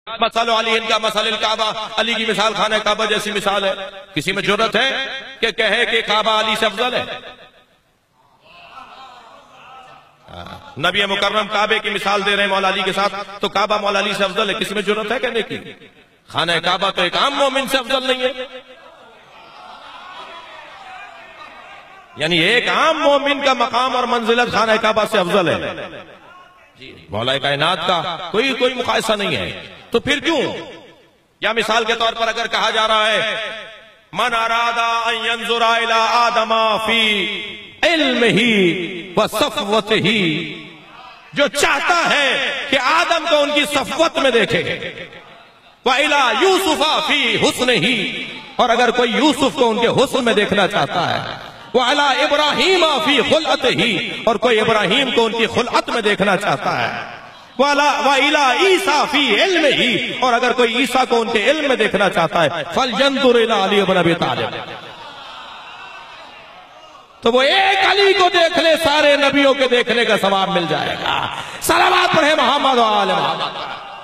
Muscle Ali इनका muscle काबा, अली की मिसाल खाना काबा जैसी मिसाल है। किसी में जरूरत है कि कहे कि काबा अली से अफजल है? नबी मुकर्रम काबे की मिसाल दे रहे हैं मौला अली के साथ, तो काबा मौला अली से अफजल है? किसी में जरूरत है कहने की? खाना काबा तो एक आम मोमिन से अफजल नहीं है। यानी एक आम मोमिन का मकाम और मंजिलत खाना काबा से अफजल है। मौला कायनात का कोई मुकायसा नहीं है। तो फिर क्यों? या मिसाल के तौर पर अगर कहा जा रहा है मन अरादा अन यंजुरा इला आदमा फी इल्मिही व सफ़वतिही, जो चाहता है कि आदम को उनकी सफ़वत में देखे, व इला यूसुफा फी हुस्निही, और अगर कोई यूसुफ को उनके हुस्न में देखना चाहता है, व अला इब्राहीम फी खुलअतिही, और कोई इब्राहीम को उनकी खुलअत में देखना चाहता है, व इला ईसा फी इल्मिही, और अगर कोई ईसा को उनके इल्म में देखना चाहता है, फलयंजुर इला अली इब्न अबी तालिब, तो वो एक अली को देख ले, सारे नबियों के देखने का सवाब मिल जाएगा। सलावत पढ़े मोहम्मद व आले मोहम्मद।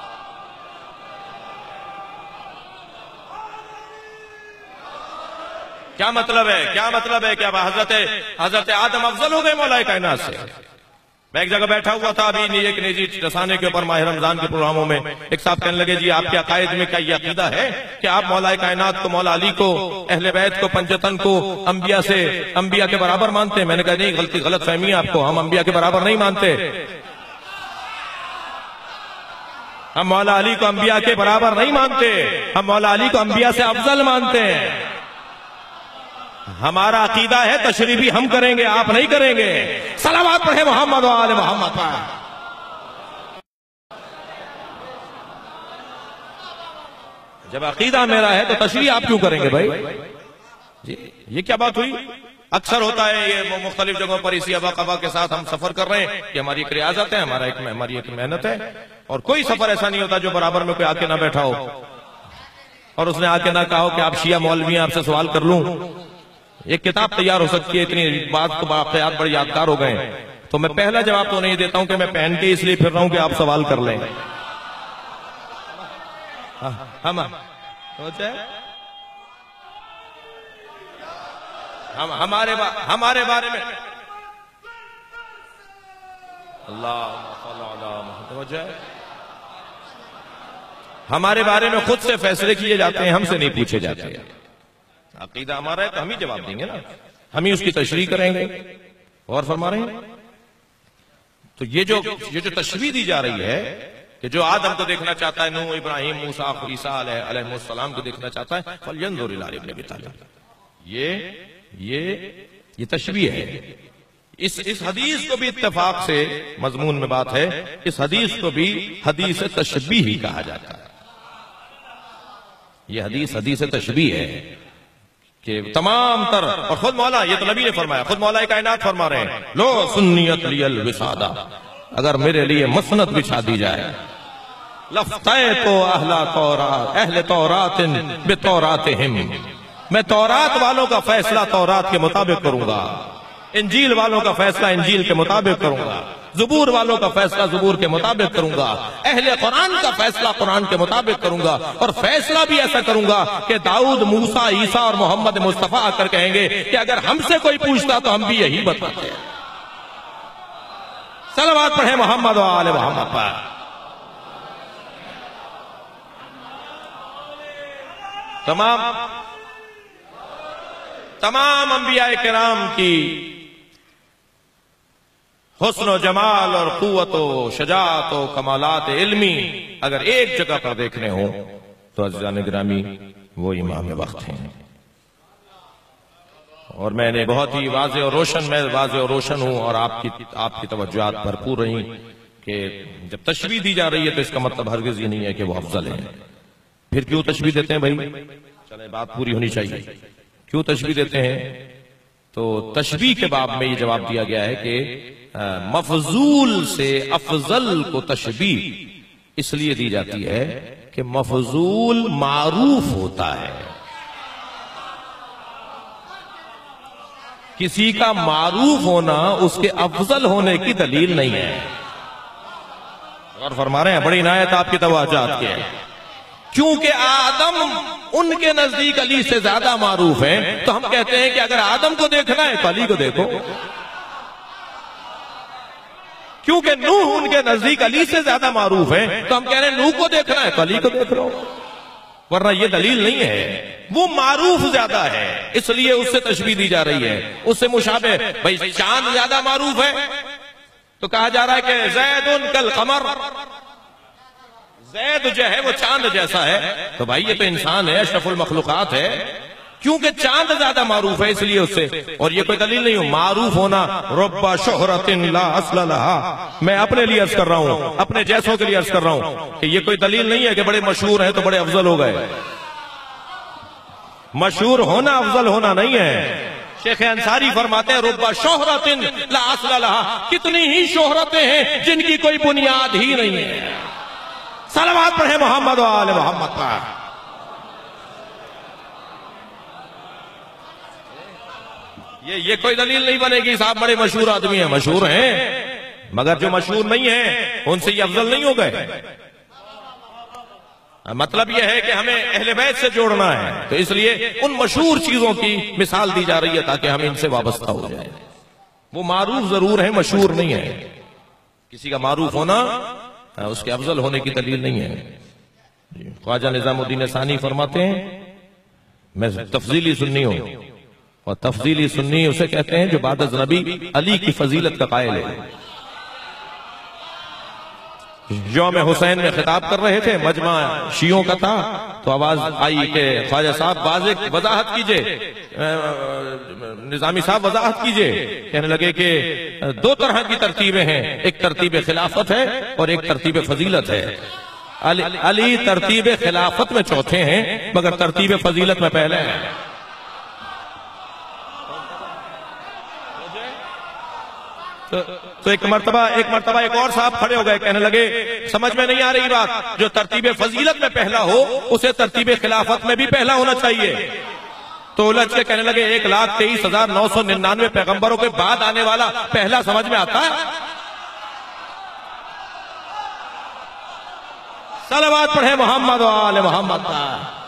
क्या मतलब है? क्या मतलब है? क्या हजरत आदम अफजल हो गए मौला कायनात से? मैं एक जगह बैठा हुआ था अभी एक निजी रसाने के ऊपर माह रमजान के प्रोग्रामों में, एक साहब कहने लगे जी आपके अकायद में क्या ये अकीदा है कि आप मौला कायनात को, मौला अली को, अहले बैत को, पंचतन को अंबिया के बराबर मानते हैं? मैंने कहा नहीं, गलत फहमी है आपको, हम अंबिया के बराबर नहीं मानते। हम मौला अली को अंबिया के बराबर नहीं मानते, हम मौला अली को अंबिया से अफजल मानते हैं। हमारा अकीदा है तशरीफी हम करेंगे, आप नहीं करेंगे। सलावत पढ़े मोहम्मद व आले मोहम्मद। जब अकीदा मेरा है तो तशरीह आप क्यों करेंगे भाई जी? ये क्या बात हुई? अक्सर होता है ये मुख्तलिफ जगहों पर इसी अबा कबा के साथ हम सफर कर रहे हैं कि हमारी एक रियाजत है, हमारी एक मेहनत है, और कोई सफर ऐसा नहीं होता जो बराबर में कोई आके ना बैठा हो और उसने आके ना कहा हो कि आप शिया मौलवी हैं, आपसे सवाल कर लूं। एक किताब तैयार हो सकती है, इतनी बात तो वाकयात बड़े यादगार हो गए। तो मैं पहला जवाब तो नहीं देता हूं कि मैं पहन के इसलिए फिर रहा हूं कि आप सवाल कर लें। हमारे बारे में हमारे बारे में खुद से फैसले किए जाते हैं, हमसे नहीं पूछे जाते हैं। अकीदा हमारा है तो हम ही जवाब देंगे ना, हम ही उसकी तशरीह करेंगे। और फरमा रहे हैं तो ये जो तशरीह दी जा रही है कि जो आदम को देखना चाहता है, नूह, इब्राहिम, मूसा, ईसा अलैहिस्सलाम को देखना चाहता है, फलयंजुर इला इब्न अबी तालिब, ये तशरीह है। इस हदीस को भी इत्तेफाक से मजमून में बात है, इस हदीस को भी हदीस तशबीह ही कहा जाता है। ये हदीस तशबीह है कि तमाम तर, और खुद मौला, ये तो नबी ने फरमाया, खुद मौला कायनात फरमा रहे हैं, लो सुन्नियत लियल विसादा, अगर मेरे लिए मसनद बिछा दी जाए, लफ्तै तो अहले तौरातिन बितौरातिहिम, मैं तौरात वालों का फैसला तौरात के मुताबिक करूंगा, इंजील वालों का फैसला इंजील के मुताबिक करूंगा, ज़ुबूर वालों का फैसला ज़ुबूर के मुताबिक करूंगा, अहले कुरान का फैसला कुरान के मुताबिक करूंगा, और फैसला भी ऐसा करूंगा कि दाऊद, मूसा, ईसा और मोहम्मद मुस्तफा आकर कहेंगे कि अगर हमसे कोई पूछता तो हम भी यही बताते हैं। सलावत पढ़े मोहम्मद व आले मोहम्मद पर। तमाम अंबिया किराम की हुस्न व जमाल और कुव्वत व शजाअत व कमालात इल्मी अगर एक जगह पर देखने हो तो अज़ीज़ान गिरामी वो इमाम वक्त हैं। और मैंने बहुत ही वाज़ेह और रोशन हूं, और आपकी तवज्जुहात भरपूर रही कि जब तशबीह दी जा रही है तो इसका मतलब हरगिज़ ये नहीं है कि वो अफजल है। फिर क्यों तशबीह देते हैं भाई? चले बात पूरी होनी चाहिए। क्यों तशबीह देते हैं? तो तशबीह के बाब में ये जवाब दिया गया है कि मफजूल से अफजल को तशबीह इसलिए दी जाती है कि मफजूल मारूफ होता है। किसी का मारूफ होना उसके अफजल होने की दलील नहीं है। और फरमा रहे हैं, बड़ी इनायत आपकी तवज्जुहात की है। क्योंकि आदम उनके नजदीक अली से ज्यादा मारूफ है, तो हम कहते हैं कि अगर आदम को देखना है तो अली को देखो। क्योंकि नूह उनके नजदीक अली से ज्यादा मारूफ है, तो हम कह रहे हैं नूह को देखना है तो अली को देख लो। वरना ये दलील नहीं है, वो मारूफ ज्यादा है इसलिए उससे तशबीह दी जा रही है, उससे मुशाबे। भाई चांद ज्यादा मारूफ है तो कहा जा रहा है कि ज़ैदुन कल कमर, ज़ैद जो है वो चांद जैसा है। तो भाई ये तो इंसान है, अशरफुल मखलूकात है, क्योंकि चांद ज्यादा मारूफ है इसलिए उससे। और ये कोई दलील नहीं हो मारूफ होना। रब्बा शोहरतिन ला अस्ल लहा, मैं अपने लिए अर्ज कर रहा हूं, अपने जैसों के लिए अर्ज कर रहा हूं कि ये कोई दलील नहीं है कि बड़े मशहूर हैं तो बड़े अफजल हो गए। मशहूर होना अफजल होना नहीं है। शेख अंसारी फरमाते हैं रब्बा शोहरतिन ला अस्ल लहा, कितनी ही शोहरतें हैं जिनकी कोई बुनियाद ही नहीं है। सलावत पढ़े मोहम्मद व आले मोहम्मद पर। ये कोई दलील नहीं बनेगी साहब बड़े मशहूर आदमी हैं, मशहूर हैं, मगर जो मशहूर नहीं है उनसे ये अफजल नहीं हो गए। मतलब यह है कि हमें अहले बैत से जोड़ना है, तो इसलिए उन मशहूर चीजों की मिसाल दी जा रही है ताकि हम इनसे वाबस्ता हो जाए। वो मारूफ जरूर है, मशहूर नहीं है। किसी का मारूफ होना उसके अफजल होने की दलील नहीं है। ख्वाजा निजामुद्दीन सानी फरमाते हैं, मैं तफजीली सुन्नी हूं, और तफजीली सुन्नी उसे कहते हैं जो बाद नबी अली की फजीलत का कायल है। यौम हुसैन में खिताब कर रहे थे, मजमा शियों का था, तो आवाज आई कि ख्वाजा साहब वजाहत कीजिए, निजामी साहब वजाहत कीजिए। कहने लगे कि दो तरह की तरतीबें हैं, एक तरतीब खिलाफत है और एक तरतीब फजीलत है। अली तरतीब खिलाफत में चौथे हैं मगर तरतीब फजीलत में पहले हैं। तो एक मर्तबा एक और साहब खड़े हो गए, कहने लगे समझ में नहीं आ रही बात, जो तरतीब फजीलत में पहला हो उसे तरतीब खिलाफत में भी पहला होना चाहिए। तो उलझ के कहने लगे 1,23,999 पैगंबरों के बाद आने वाला पहला समझ में आता है। सलावत पढ़े मोहम्मद व आले मोहम्मद।